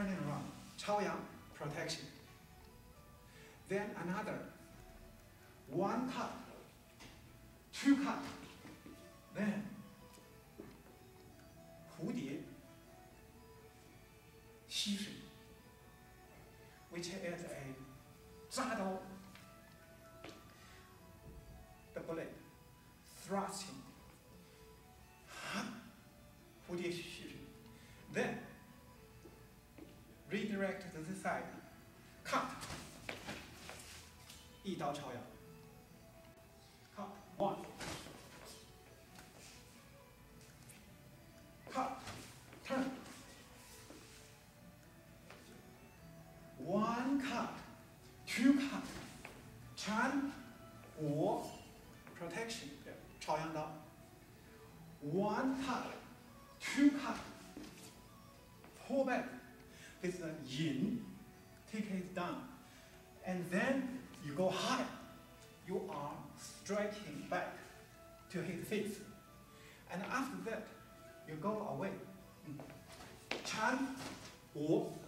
turning around, 朝阳 protection. Then another, 1 cut, 2 cut, then 蝴蝶吸水 which is a 扎刀 the bullet thrusting 蝴蝶吸水 then redirect to the side cut 一刀朝阳 cut 1 cut turn 1 cut 2 cut Chen 5 protection 朝阳刀 1 cut 2 cut pull back with the yin take it down and then you go higher you are striking back to his face and after that you go away Chen 5